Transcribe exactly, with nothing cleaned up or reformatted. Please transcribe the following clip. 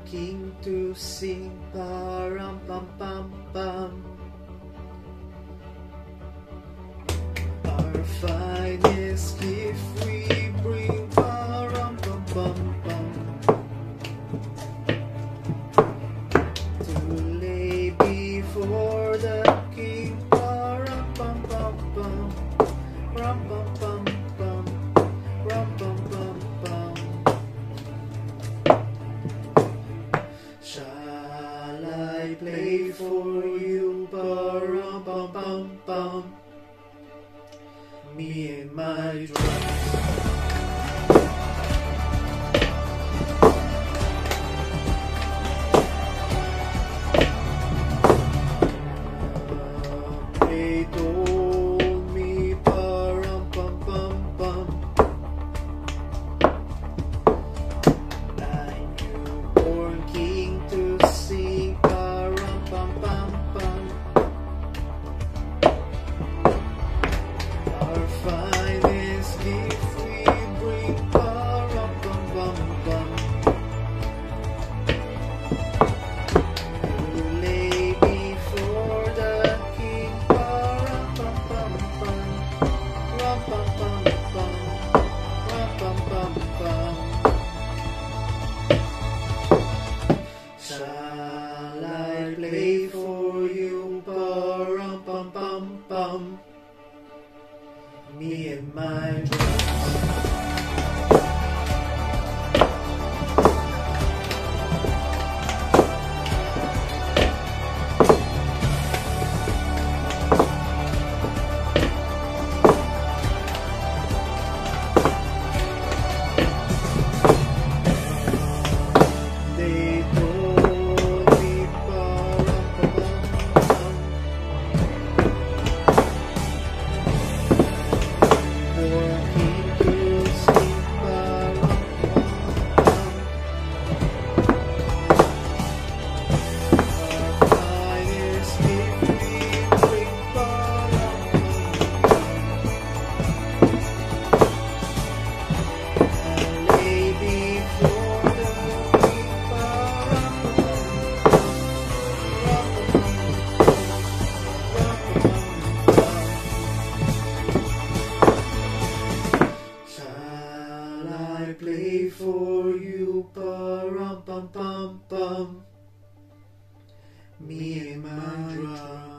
king to sing, pa-ram pam pam pam. Our finest gift we bring, pa-ram pam pam pam, to lay before the king, pa-ram pam pam pam, ram pam pam pam, ram pam pam pam. Shall I play for you, pa-ram pam pam pam, me and my drums. They told me, pa-ram pam pam pam, a newborn king to sing, pa-ram pam pam pam. Our finest gift we bring, pa-ram pam pam pam, to lay before the king, pa-ram pam pam pam, ram pam pam pam, ram pam pam pam. Shall I play for you, pa-ram pam pam pam, me and my drums. They told me, pa-ram pam pam, for king to sing, pa-ram pam pam. Our finest gift we bring, pa-ram pam pam, and lay before the king, pa-ram pam pam, ram pam pam, shall I play for you, pa-ram pam pam pam, me and my drum.